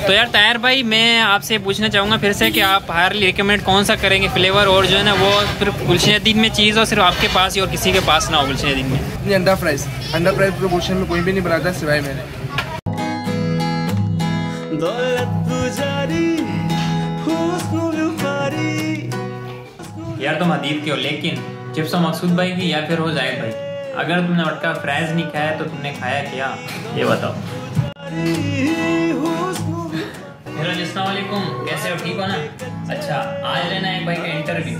तो यार ताहिर भाई, मैं आपसे पूछना चाहूँगा फिर से कि आप हायरली रिकमेंड कौन सा करेंगे फ्लेवर, और जो है ना वो सिर्फ गुलशन दीन में चीज़ हो, सिर्फ आपके पास ही और किसी के पास ना हो गुलशन दीन में। अंडा फ्राइज पूरे गुलशन में कोई भी नहीं बनाता सिवाय मैंने। यार तुम हदीब के हो, लेकिन चिप्स तो मकसूद भाई की या फिर हो जाहिद भाई। अगर तुमने मटका फ्राइज नहीं खाया तो तुमने खाया क्या, ये बताओ। हेलो अस्सलाम वालेकुम, कैसे हो, ठीक हो ना? अच्छा, आज लेना एक भाई का इंटरव्यू।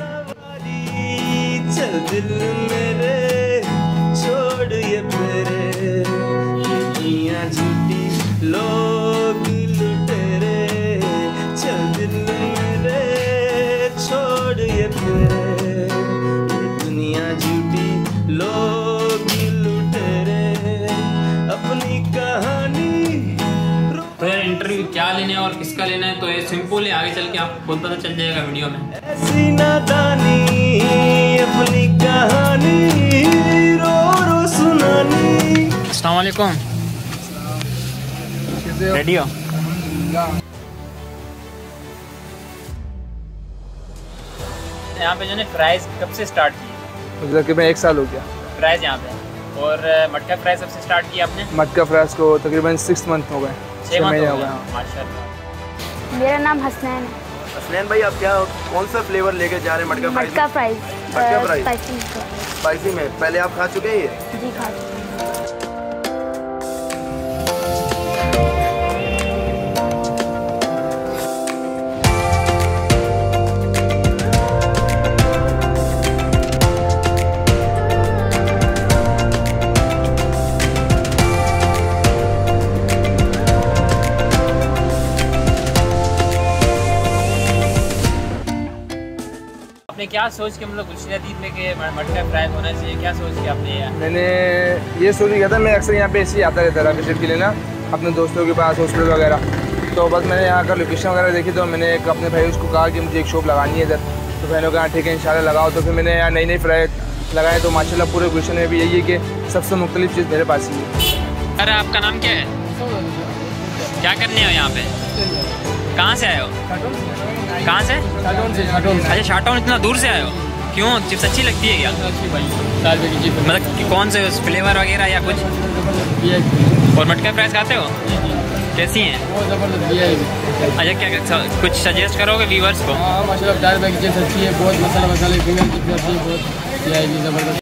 चल दिल मेरे छोड़ ये मेरे दुनिया झूठी लोग लुटेरे, चल दिल मेरे छोड़ ये मेरे दुनिया झूठी लोग लुटेरे, अपनी कहानी। तो यार इंटरव्यू क्या लेना है और किसका लेना है तो ये सिंपल है, आगे चल के आपको बहुत पता चल जाएगा वीडियो में। ऐसी नादानी अपनी कहानी रो रो सुनानी। अस्सलाम वालेकुम, रेडी हो? यहाँ पे जो है फ्राइज कब से स्टार्ट की? मतलब कि मैं 1 साल हो गया फ्राइज यहाँ पे। और मटका फ्राइज सबसे स्टार्ट किया आपने? मटका फ्राइज को तकरीबन 6 मंथ हो गए, 6 महीने हो गए। माशाल्लाह। मेरा नाम हसनैन है। हसनैन भाई, आप क्या कौन सा फ्लेवर लेके जा रहे हैं मटका फ्राइज? मटका फ्राइज स्पाइसी में। पहले आप खा चुके हैं ये? जी खा चुके हैं। आपने क्या सोच के मतलब गुलशन दीन में के मटका फ्राइज होना चाहिए, क्या सोच के आपने ये? मैंने ये सोच किया था, मैं अक्सर यहाँ पे ऐसे ही आता रहता था विजिट के लिए ना, अपने दोस्तों के पास हॉस्पिटल वगैरह। तो बस मैंने यहाँ का लोकेशन वगैरह देखी, तो मैंने एक अपने भाई उसको कहा कि मुझे एक शॉप लगानी है इधर। तो भाई ने कहा ठीक है इंशाल्लाह लगाओ। तो फिर मैंने यहाँ नई नई फ्राइज लगाए, तो माशाल्लाह पूरे गुलशन में भी यही है कि सबसे मुख्तलिफ चीज़ मेरे पास ही है। अरे आपका नाम क्या है? क्या करने हो यहाँ पे? कहाँ से आए हो? कहाँ से? अच्छा, शाटोन। इतना दूर से आए हो, क्यों? चिप्स अच्छी लगती है क्या? मतलब कि कौन से फ्लेवर वगैरह या कुछ? और मटका फ्राइज खाते हो? कैसी हैं? अच्छा, क्या कुछ सजेस्ट करोगे व्यूअर्स को? माशाल्लाह 4 रुपए की चिप्स अच्छी है, बहुत मसाले फिंगर चिप्स अच्छी है, बहुत जाएगी ज़बरदस्त।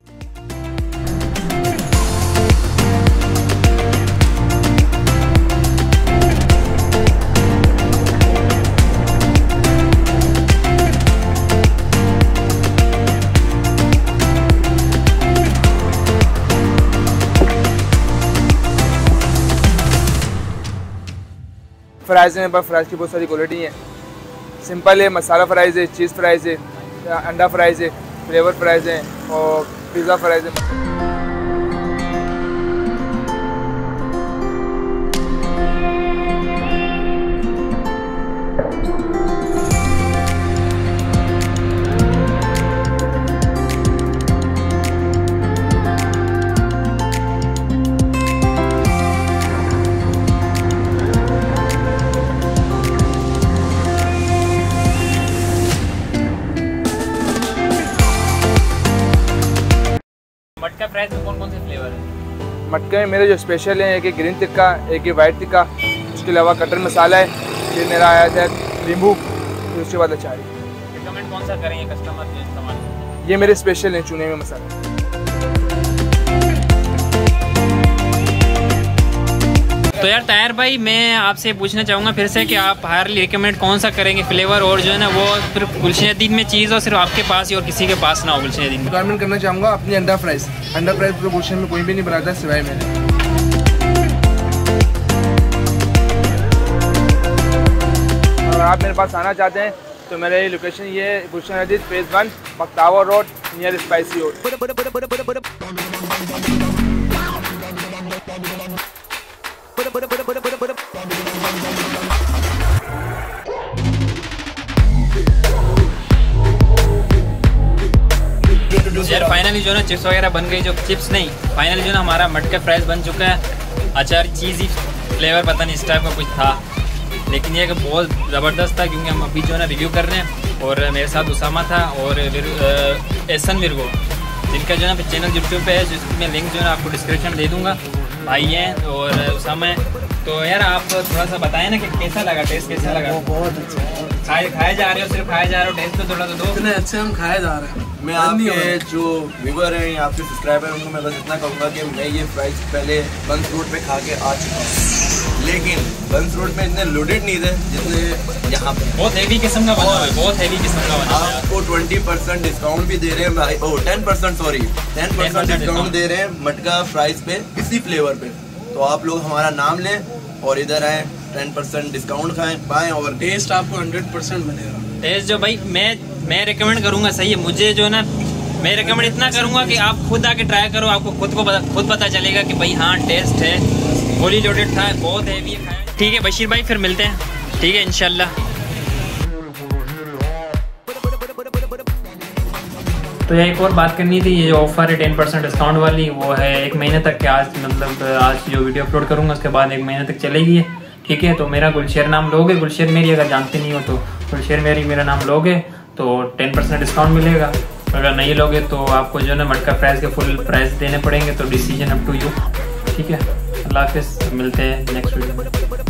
फ्राइज़ में फ्राइज़ की बहुत सारी क्वालिटी हैं। सिंपल है, मसाला फ्राइज़ है, चीज़ फ्राइज़ है, अंडा फ्राइज़ है, फ्लेवर फ्राइज़ है और पिज़्ज़ा फ्राइज़ है। मटका फ्राइज में कौन कौन से फ्लेवर है? मटके में मेरे जो स्पेशल हैं, एक ग्रीन टिक्का, एक वाइट टिक्का, उसके अलावा कटर मसाला है, फिर मेरा आया था नींबू, फिर उसके बाद अचारी। रिकमेंड कौन सा करेंगे कस्टमर के इस्तेमाल? ये मेरे स्पेशल हैं चूने में मसाला। तो यार ताहिर भाई, मैं आपसे पूछना चाहूँगा फिर से कि आप हायरली रिकमेंड कौन सा करेंगे फ्लेवर, और जो है ना वो सिर्फ गुलशन दीन में चीज़ हो, सिर्फ आपके पास ही और किसी के पास ना हो गुलशन दीन में। रिक्वायरमेंट करना चाहूँगा अपनी अंडा फ्राइज पूरे गुलशन में कोई भी नहीं बनाता सिवाय मैंने। अगर आप मेरे पास आना चाहते हैं तो मेरी लोकेशन ये गुलशन अजीज फेज़ 1 बख्तावा रोड नियर स्पाइसी रोड। यार फाइनली जो ना चिप्स वगैरह बन गई, जो चिप्स नहीं, फाइनली जो ना हमारा मटका फ्राइज बन चुका है। अचार चीज़ी फ्लेवर पता नहीं इस टाइप का कुछ था, लेकिन ये कि बहुत ज़बरदस्त था, क्योंकि हम अभी जो है ना रिव्यू कर रहे हैं। और मेरे साथ उसामा था और एहसन विरगो, जिनका जो है ना चैनल यूट्यूब पे है, जिसमें लिंक जो है ना आपको डिस्क्रिप्शन दे दूँगा। भाई हैं और उसामा है। तो यार आप थोड़ा सा बताएं ना कि कैसा लगा, टेस्ट कैसा लगा? बहुत अच्छा है। खाए जा रहे हो, सिर्फ खाए जा रहे हो, टेस्ट तो थोड़ा तो दो। इतने अच्छे हम खाए जा रहे हैं। मैं आपके जो व्यूवर हैं या आपके सब्सक्राइबर हैं उनको मैं बस इतना कहूँगा कि मैं ये फ्राइज पहले बंस रोड पे खा के आ चुका हूँ, लेकिन बंस रोड में इतने लोडेड नहीं थे जितने यहाँ पे। बहुत हेवी किस्म का बना हुआ है, बहुत हेवी किस्म का बना हुआ है। आपको 20% डिस्काउंट भी दे रहे हैं भाई, 10% सॉरी 10% डिस्काउंट दे रहे हैं मटका फ्राइज पे, इसी फ्लेवर पे। तो आप लोग हमारा नाम लें और इधर आए, 10% डिस्काउंट पाएँ और टेस्ट आपको 100% मिलेगा। टेस्ट जो भाई मैं रिकमेंड करूँगा, सही है। मुझे जो ना मैं रिकमेंड इतना करूँगा कि आप खुद आके ट्राई करो, आपको खुद पता चलेगा कि भाई हाँ टेस्ट है, फुली लोडेड था, बहुत हैवी है। ठीक है बशीर भाई, फिर मिलते हैं, ठीक है इंशाल्लाह। तो यह एक और बात करनी थी, ये जो ऑफ़र है 10% डिस्काउंट वाली, वो है 1 महीने तक के। आज मतलब आज जो वीडियो अपलोड करूँगा उसके बाद 1 महीने तक चलेगी है, ठीक है। तो मेरा गुलशेर नाम लोगे, गुलशेर मेरी अगर जानते नहीं हो तो गुलशेर मेरा नाम लोगे तो 10% डिस्काउंट मिलेगा। अगर नहीं लोगे तो आपको जो है ना मटका प्राइस के फुल प्राइस देने पड़ेंगे। तो डिसीजन अप टू यू, ठीक है। अल्लाह हाफिज़, मिलते हैं नेक्स्ट वीडियो में।